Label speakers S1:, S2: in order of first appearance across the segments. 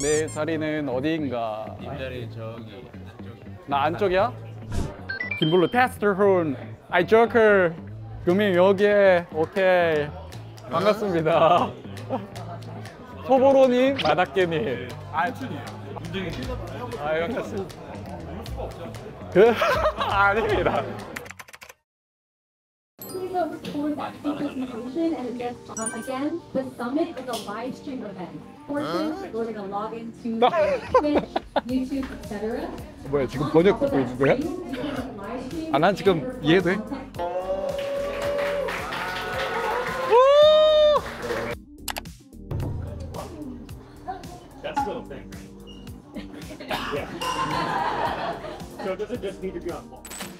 S1: 내 자리는 어디인가?
S2: 님 자리 저기
S1: 나 안쪽이야? 김블루 테스트론 아이 조커 금이 여기에 오케이 반갑습니다. 소보로님 마다깨님 반갑습니다. 아닙니다.
S3: Please support that presentation and just again, the summit is a live stream event. Portions, we're going to log into Twitch, YouTube, etc.
S1: 뭐야 지금 번역 듣고 있는 거야? 아, 난 지금 이해돼.
S4: That's still a thing. Yeah. So does it just need to be on wall?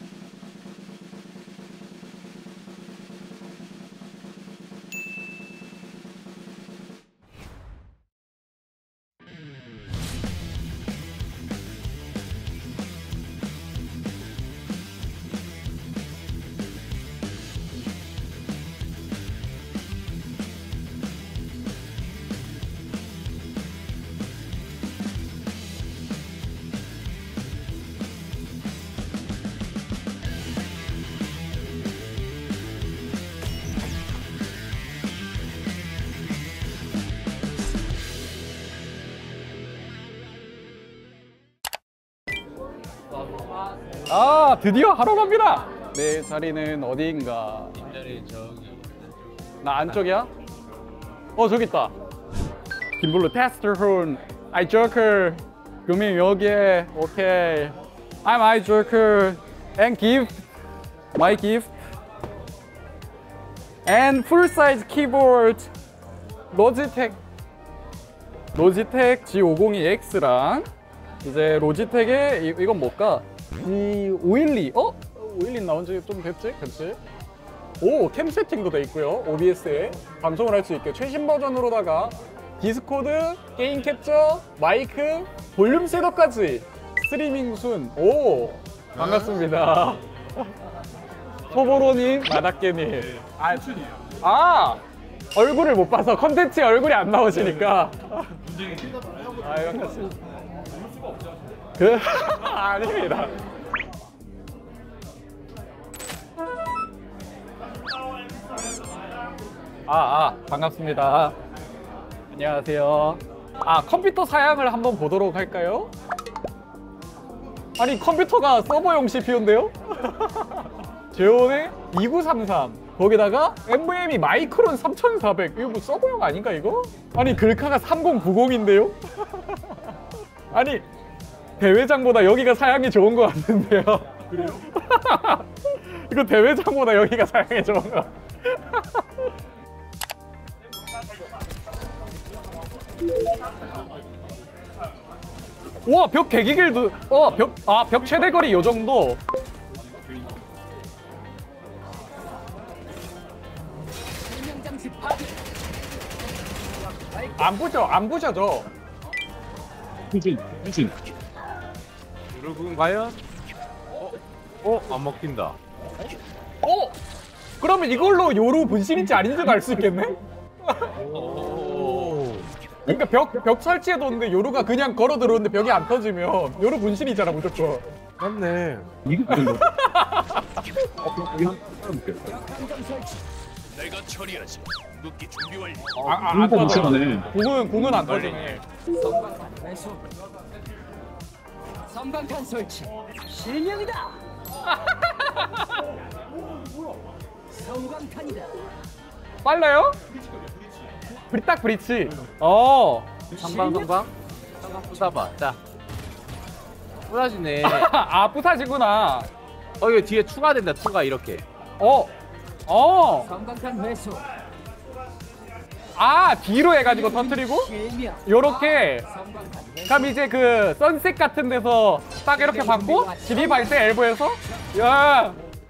S1: 아 드디어 하러 갑니다. 내 자리는 어디인가?
S2: 님 자리 저기
S1: 나 안쪽이야? 저기 있다. 김블루 테스트론 아이 조커 금이 여기에 오케이 I'm I Joker and gift my gift and full size keyboard 로지텍 G502X랑 이제 로지텍의 이건 뭘까? G512 512 나온 지 좀 됐지? 그치? 오! 캠 세팅도 돼 있고요. OBS에 방송을 할 수 있게 최신 버전으로다가 디스코드, 게임 캡처, 마이크, 볼륨 셋업까지 스트리밍 순. 오! 반갑습니다. 소보로님, 마다깨님. 얼굴을 못 봐서 컨텐츠에 얼굴이 안 나오시니까. 반갑습니다. 아닙니다. 반갑습니다. 안녕하세요. 컴퓨터 사양을 한번 보도록 할까요? 아니 컴퓨터가 서버용 CPU인데요? 제온의 2933 거기다가 NVMe 마이크론 3400 이거 뭐 서버용 아닌가 이거? 아니 글카가 3090인데요? 아니 대회장보다 여기가 사양이 좋은 것 같은데요? 그래요? 이거 대회장보다 여기가 사양이 좋은 것 같아요. 와, 벽 개기길도 벽 최대 거리 요 정도. 안 부셔져.
S4: 후진.
S2: 여러분 과연? 안 먹힌다.
S1: 그러면 이걸로 요루 분신인지 아닌지도 알 수 있겠네? 그러니까 벽 설치해뒀는데 요루가 그냥 걸어 들어오는데 벽이 안 터지면 요루 분신이잖아 무조건.
S2: 맞네.
S4: 이게 무슨 거?
S5: 내가 처리하지. 눕기 준비 완료.
S1: 안
S4: 이거
S1: 터져.
S4: 괜찮네.
S1: 궁은 안 터지네.
S6: 섬광탄 설치 실명이다. 섬광탄이다.
S1: 빨라요? 딱 브리치.
S2: 성광 부숴봐. 자 부서지네.
S1: 부사지구나.
S2: 이거 뒤에 추가된다. 추가 이렇게.
S6: 섬광탄 회수
S1: 뒤로 해가지고 터뜨리고
S6: 실명.
S1: 요렇게.
S6: 섬광탄 회수.
S1: 그럼 이제 그 선셋 같은 데서 딱 이렇게 받고 진입할 때 엘보에서 야.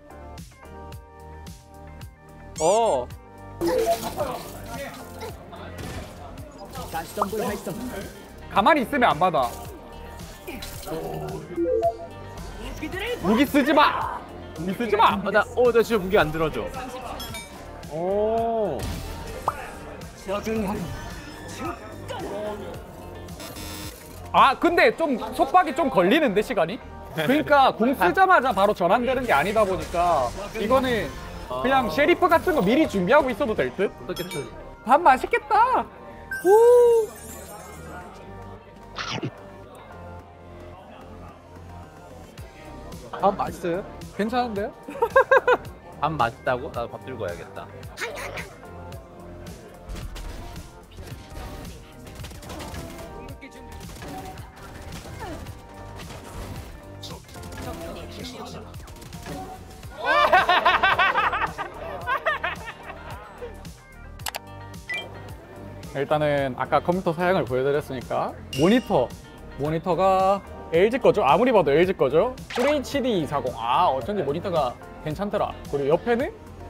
S6: 가시덤불 활성.
S1: 가만히 있으면 안 받아. 무기 쓰지 마. 무기 쓰지 마.
S2: 나 진짜 무기 안 들어줘.
S6: 적응하는
S1: 아 근데 좀 속박이 좀 걸리는데 시간이? 그러니까 공 쓰자마자 바로 전환되는 게 아니다 보니까 이거는 그냥 셰리프 같은 거 미리 준비하고 있어도 될 듯?
S2: 어떻게 쳐?
S1: 밥 맛있겠다. 오. 밥 맛있어요? 괜찮은데요?
S2: 밥 맛있다고? 나도 밥 들고 와야겠다.
S1: 일단은 아까 컴퓨터 사양을 보여드렸으니까 모니터가 LG 거죠? 아무리 봐도 LG 거죠? FHD 240. 아 어쩐지 모니터가 괜찮더라. 그리고 옆에는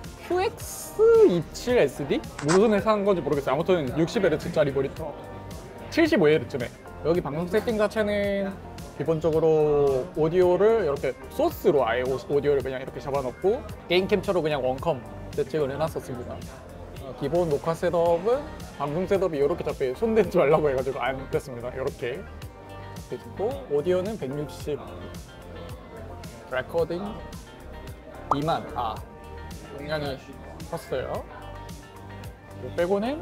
S1: QX27SD? 무슨 회사 한 건지 모르겠어요. 아무튼 60Hz짜리 모니터 75Hz네. 여기 방송 세팅 자체는 기본적으로 오디오를 이렇게 소스로 아예 오디오를 그냥 이렇게 잡아놓고 게임 캡처로 그냥 원컴 세팅을 해놨었습니다. 기본 녹화 셋업은 방송 셋업이 이렇게 잡혀 손대지 말라고 해가지고 안 됐습니다. 이렇게 있고 오디오는 160 레코딩 2만 굉장히 컸어요. 빼고는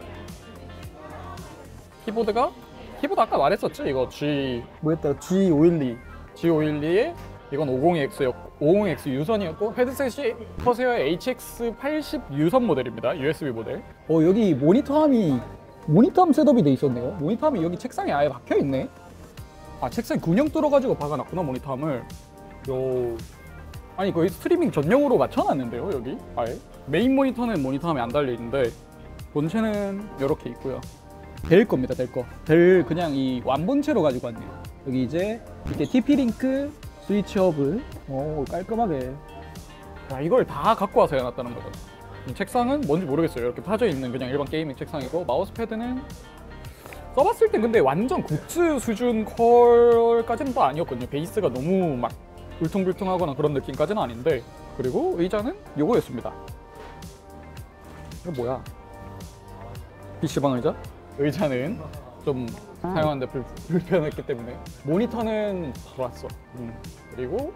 S1: 키보드 아까 말했었죠? 이거 G512에 이건 50X 유선이었고 헤드셋이 커세어 HX80 유선 모델입니다. USB 모델. 여기 모니터함 셋업이 돼 있었네요. 모니터함이 여기 책상에 아예 박혀 있네. 아 책상에 군형 뚫어가지고 박아놨구나 모니터함을. 아니 거의 스트리밍 전용으로 맞춰놨는데요 여기 아예. 메인 모니터는 모니터함이 안 달려있는데 본체는 이렇게 있고요. 델 겁니다. 델 그냥 이 완본체로 가지고 왔네요. 여기 이제 이렇게 TP-링크 스위치 허브 깔끔하게 이걸 다 갖고 와서 해놨다는 거죠. 책상은 뭔지 모르겠어요. 이렇게 파져 있는 그냥 일반 게이밍 책상이고 마우스 패드는 써봤을 땐 근데 완전 굿즈 수준 컬까지는 또 아니었거든요. 베이스가 너무 막 울퉁불퉁하거나 그런 느낌까지는 아닌데. 그리고 의자는 요거였습니다. 이거 뭐야? PC방 의자? 의자는 좀 사용하는데 불편했기 때문에 모니터는 좋았어. 그리고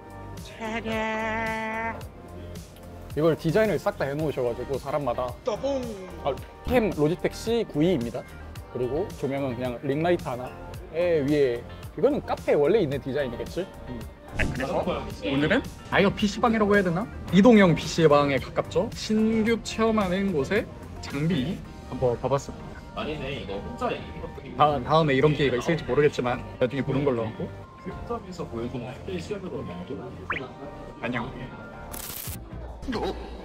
S1: 이걸 디자인을 싹 다 해놓으셔가지고 사람마다 캠 로지텍 C92입니다. 그리고 조명은 그냥 링라이트 하나에 위에 이거는 카페에 원래 있는 디자인이겠지? 그래서 오늘은 아이어 PC방이라고 해야 되나? 이동형 PC방에 가깝죠? 신규 체험하는 곳에 장비 한번 봐봤습니다. 다음에 이런 기회가 있을지 모르겠지만 나중에 보는 걸로 하고 안녕.